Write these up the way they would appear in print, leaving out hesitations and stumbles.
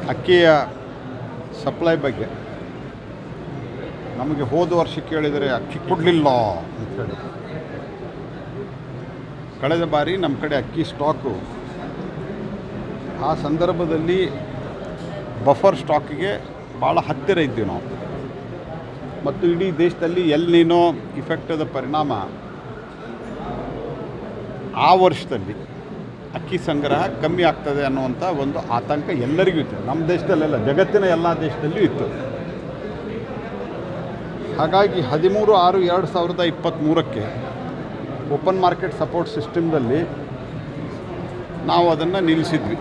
ಅಕ್ಕಿಯ ಸಪ್ಲೈ ಬಗ್ಗೆ ನಮಗೆ ಹೋದ ವರ್ಷ ಕೇಳಿದರೆ ಅಕ್ಕಿ ಕೊಡಲಿಲ್ಲ ಅಂಥೇಳಿ. ಕಳೆದ ಬಾರಿ ನಮ್ಮ ಕಡೆ ಅಕ್ಕಿ ಸ್ಟಾಕು ಆ ಸಂದರ್ಭದಲ್ಲಿ ಬಫರ್ ಸ್ಟಾಕಿಗೆ ಭಾಳ ಹತ್ತಿರ ಇದ್ದೀವಿ ನಾವು. ಮತ್ತು ಇಡೀ ದೇಶದಲ್ಲಿ ಎಲ್ ನೀನೋ ಇಫೆಕ್ಟದ ಪರಿಣಾಮ ಆ ವರ್ಷದಲ್ಲಿ ಅಕ್ಕಿ ಸಂಗ್ರಹ ಕಮ್ಮಿ ಆಗ್ತದೆ ಅನ್ನುವಂಥ ಒಂದು ಆತಂಕ ಎಲ್ಲರಿಗೂ ಇತ್ತು. ನಮ್ಮ ದೇಶದಲ್ಲೆಲ್ಲ, ಜಗತ್ತಿನ ಎಲ್ಲ ದೇಶದಲ್ಲಿಯೂ ಇತ್ತು. ಹಾಗಾಗಿ 13/6/2023 ಓಪನ್ ಮಾರ್ಕೆಟ್ ಸಪೋರ್ಟ್ ಸಿಸ್ಟಮ್ದಲ್ಲಿ ನಾವು ಅದನ್ನು ನಿಲ್ಲಿಸಿದ್ವಿ.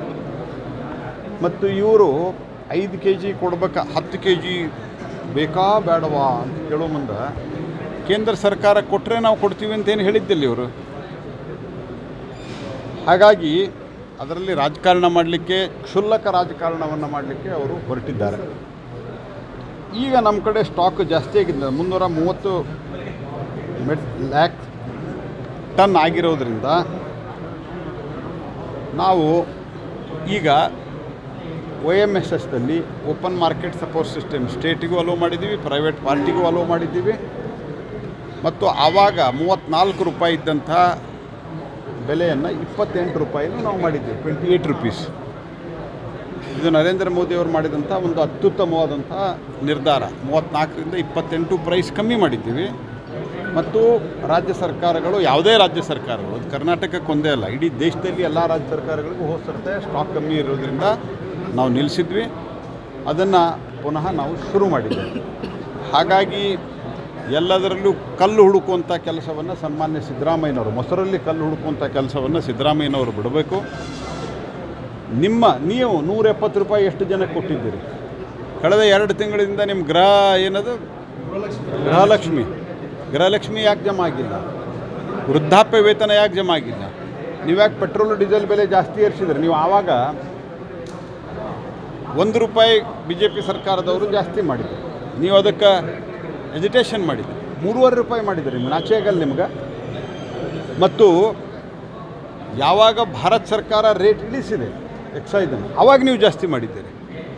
ಮತ್ತು ಇವರು 5 kg ಕೊಡ್ಬೇಕಾ 10 kg ಬೇಕಾ ಬೇಡವಾ ಅಂತ ಕೇಳೋ ಮುಂದೆ ಕೇಂದ್ರ ಸರ್ಕಾರ ಕೊಟ್ಟರೆ ನಾವು ಕೊಡ್ತೀವಿ ಅಂತೇನು ಹೇಳಿದ್ದಿಲ್ಲ ಇವರು. ಹಾಗಾಗಿ ಅದರಲ್ಲಿ ರಾಜಕಾರಣ ಮಾಡಲಿಕ್ಕೆ, ಕ್ಷುಲ್ಲಕ ರಾಜಕಾರಣವನ್ನು ಮಾಡಲಿಕ್ಕೆ ಅವರು ಹೊರಟಿದ್ದಾರೆ. ಈಗ ನಮ್ಮ ಕಡೆ ಸ್ಟಾಕ್ ಜಾಸ್ತಿ ಆಗಿದೆ, 330 ಲ್ಯಾಕ್ ಟನ್ ಆಗಿರೋದ್ರಿಂದ ನಾವು ಈಗ OMSSದಲ್ಲಿ ಓಪನ್ ಮಾರ್ಕೆಟ್ ಸಪೋರ್ಟ್ ಸಿಸ್ಟಮ್ ಸ್ಟೇಟಿಗೂ ಅಲೋ ಮಾಡಿದ್ದೀವಿ, ಪ್ರೈವೇಟ್ ಪಾರ್ಟಿಗೂ ಅಲೋ ಮಾಡಿದ್ದೀವಿ. ಮತ್ತು ಆವಾಗ 34 ರೂಪಾಯಿ ಇದ್ದಂಥ ಬೆಲೆಯನ್ನು 28 ರೂಪಾಯಿನೂ ನಾವು ಮಾಡಿದ್ದೀವಿ, 28 ರೂಪೀಸ್. ಇದು ನರೇಂದ್ರ ಮೋದಿಯವರು ಮಾಡಿದಂಥ ಒಂದು ಅತ್ಯುತ್ತಮವಾದಂಥ ನಿರ್ಧಾರ. 34ರಿಂದ 28 ಪ್ರೈಸ್ ಕಮ್ಮಿ ಮಾಡಿದ್ದೀವಿ. ಮತ್ತು ರಾಜ್ಯ ಸರ್ಕಾರಗಳು, ಯಾವುದೇ ರಾಜ್ಯ ಸರ್ಕಾರಗಳು, ಅದು ಕರ್ನಾಟಕಕ್ಕೊಂದೇ ಅಲ್ಲ, ಇಡೀ ದೇಶದಲ್ಲಿ ಎಲ್ಲ ರಾಜ್ಯ ಸರ್ಕಾರಗಳಿಗೂ ಹೋಗ್ತಿರುತ್ತೆ. ಸ್ಟಾಕ್ ಕಮ್ಮಿ ಇರೋದ್ರಿಂದ ನಾವು ನಿಲ್ಲಿಸಿದ್ವಿ, ಅದನ್ನು ಪುನಃ ನಾವು ಶುರು ಮಾಡಿದ್ದೇವೆ. ಹಾಗಾಗಿ ಎಲ್ಲದರಲ್ಲೂ ಕಲ್ಲು ಹುಡುಕುವಂಥ ಕೆಲಸವನ್ನು ಸನ್ಮಾನ್ಯ ಸಿದ್ದರಾಮಯ್ಯನವರು, ಮೊಸರಲ್ಲಿ ಕಲ್ಲು ಹುಡುಕುವಂಥ ಕೆಲಸವನ್ನು ಸಿದ್ದರಾಮಯ್ಯನವರು ಬಿಡಬೇಕು. ನೀವು 170 ರೂಪಾಯಿ ಎಷ್ಟು ಜನಕ್ಕೆ ಕೊಟ್ಟಿದ್ದೀರಿ? ಕಳೆದ 2 ತಿಂಗಳಿಂದ ನಿಮ್ಮ ಗೃಹಲಕ್ಷ್ಮಿ ಯಾಕೆ ಜಮಾ ಆಗಿಲ್ಲ? ವೃದ್ಧಾಪ್ಯ ವೇತನ ಯಾಕೆ ಜಮಾ ಆಗಿಲ್ಲ? ನೀವು ಯಾಕೆ ಪೆಟ್ರೋಲ್ ಡೀಸೆಲ್ ಬೆಲೆ ಜಾಸ್ತಿ ಏರಿಸಿದ್ರಿ? ನೀವು ಆವಾಗ 1 ರೂಪಾಯಿ BJP ಸರ್ಕಾರದವರು ಜಾಸ್ತಿ ಮಾಡಿದ್ರು, ನೀವು ಅದಕ್ಕೆ ಎಜಿಟೇಷನ್ ಮಾಡಿದ್ರಿ. 3.5 ರೂಪಾಯಿ ಮಾಡಿದ್ರಿ, ನಿಮ್ಗೆ ನಾಚೆ ಆಗಲ್ಲ ನಿಮ್ಗೆ. ಮತ್ತು ಯಾವಾಗ ಭಾರತ ಸರ್ಕಾರ ರೇಟ್ ಇಳಿಸಿದೆ ಎಕ್ಸೈಸನ್ನು, ಆವಾಗ ನೀವು ಜಾಸ್ತಿ ಮಾಡಿದ್ದೀರಿ.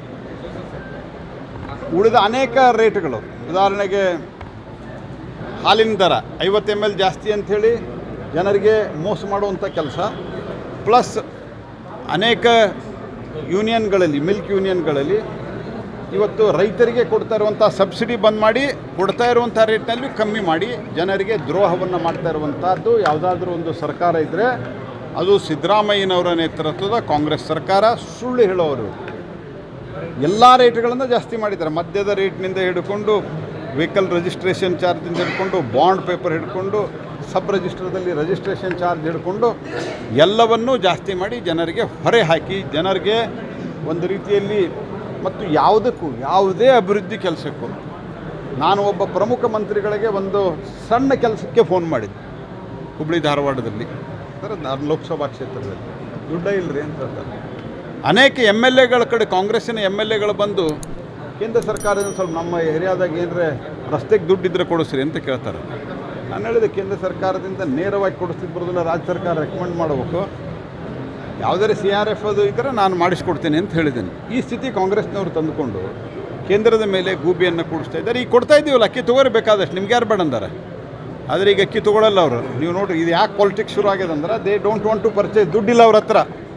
ಉಳಿದ ಅನೇಕ ರೇಟ್ಗಳು, ಉದಾಹರಣೆಗೆ ಹಾಲಿನ ದರ 50 ml ಜಾಸ್ತಿ ಅಂಥೇಳಿ ಜನರಿಗೆ ಮೋಸ ಮಾಡುವಂಥ ಕೆಲಸ, ಪ್ಲಸ್ ಅನೇಕ ಯೂನಿಯನ್ಗಳಲ್ಲಿ, ಮಿಲ್ಕ್ ಯೂನಿಯನ್ಗಳಲ್ಲಿ ಇವತ್ತು ರೈತರಿಗೆ ಕೊಡ್ತಾ ಇರುವಂಥ ಸಬ್ಸಿಡಿ ಬಂದ್ ಮಾಡಿ, ಕೊಡ್ತಾ ಇರುವಂಥ ರೇಟ್ನಲ್ಲಿ ಕಮ್ಮಿ ಮಾಡಿ ಜನರಿಗೆ ದ್ರೋಹವನ್ನು ಮಾಡ್ತಾ ಇರುವಂಥದ್ದು ಯಾವುದಾದ್ರೂ ಒಂದು ಸರ್ಕಾರ ಇದ್ದರೆ ಅದು ಸಿದ್ದರಾಮಯ್ಯನವರ ನೇತೃತ್ವದ ಕಾಂಗ್ರೆಸ್ ಸರ್ಕಾರ. ಸುಳ್ಳು ಹೇಳೋರು ಎಲ್ಲ ರೇಟ್ಗಳನ್ನು ಜಾಸ್ತಿ ಮಾಡಿದ್ದಾರೆ. ಮದ್ಯದ ರೇಟ್ನಿಂದ ಹಿಡ್ಕೊಂಡು, ವೆಹಿಕಲ್ ರಿಜಿಸ್ಟ್ರೇಷನ್ ಚಾರ್ಜಿಂದ ಹಿಡ್ಕೊಂಡು, ಬಾಂಡ್ ಪೇಪರ್ ಹಿಡ್ಕೊಂಡು, ಸಬ್ ರಿಜಿಸ್ಟರ್ದಲ್ಲಿ ರಿಜಿಸ್ಟ್ರೇಷನ್ ಚಾರ್ಜ್ ಹಿಡ್ಕೊಂಡು ಎಲ್ಲವನ್ನೂ ಜಾಸ್ತಿ ಮಾಡಿ ಜನರಿಗೆ ಹೊರೆ ಹಾಕಿ, ಜನರಿಗೆ ಒಂದು ರೀತಿಯಲ್ಲಿ, ಮತ್ತು ಯಾವುದೇ ಅಭಿವೃದ್ಧಿ ಕೆಲಸಕ್ಕೂ ನಾನು ಒಬ್ಬ ಪ್ರಮುಖ ಮಂತ್ರಿಗಳಿಗೆ ಒಂದು ಸಣ್ಣ ಕೆಲಸಕ್ಕೆ ಫೋನ್ ಮಾಡಿದ್ದೆ, ಹುಬ್ಬಳ್ಳಿ ಧಾರವಾಡದಲ್ಲಿ, ಲೋಕಸಭಾ ಕ್ಷೇತ್ರದಲ್ಲಿ. ದುಡ್ಡೇ ಇಲ್ಲರಿ ಅಂತ ಹೇಳ್ತಾರೆ. ಅನೇಕ MLAಗಳ ಕಡೆ, ಕಾಂಗ್ರೆಸ್ಸಿನ MLAಗಳು ಬಂದು ಕೇಂದ್ರ ಸರ್ಕಾರದಿಂದ ಸ್ವಲ್ಪ ನಮ್ಮ ಏರಿಯಾದಾಗ ಏನರೇ ರಸ್ತೆಗೆ ದುಡ್ಡಿದ್ರೆ ಕೊಡಿಸ್ರಿ ಅಂತ ಕೇಳ್ತಾರೆ. ನಾನು ಹೇಳಿದೆ, ಕೇಂದ್ರ ಸರ್ಕಾರದಿಂದ ನೇರವಾಗಿ ಕೊಡಿಸ್ತಿದ್ದು ಬರೋದಿಲ್ಲ, ರಾಜ್ಯ ಸರ್ಕಾರ ರೆಕಮೆಂಡ್ ಮಾಡಬೇಕು. ಯಾವುದೇ CRF ಅದು ಇದ್ದರೆ ನಾನು ಮಾಡಿಸ್ಕೊಡ್ತೇನೆ ಅಂತ ಹೇಳಿದ್ದೇನೆ. ಈ ಸ್ಥಿತಿ ಕಾಂಗ್ರೆಸ್ನವರು ತಂದುಕೊಂಡು ಕೇಂದ್ರದ ಮೇಲೆ ಗೂಬಿಯನ್ನು ಕೂಡಿಸ್ತಾ ಇದ್ದಾರೆ. ಈಗ ಕೊಡ್ತಾ ಇದ್ದೀವಲ್ಲ, ಅಕ್ಕಿ ತೊಗೋಬೇಕಾದಷ್ಟು, ನಿಮ್ಗೆ ಯಾರು ಬೇಡ ಅಂದಾರೆ. ಆದರೆ ಈಗ ಅಕ್ಕಿ ತೊಗೊಳ್ಳಲ್ಲ ಅವರು. ನೀವು ನೋಡಿರಿ, ಇದು ಯಾಕೆ ಪಾಲಿಟಿಕ್ಸ್ ಶುರು ಆಗಿದೆ ಅಂದ್ರೆ, they don't want to purchase, ದುಡ್ಡಿಲ್ಲ ಅವ್ರ ಹತ್ರ.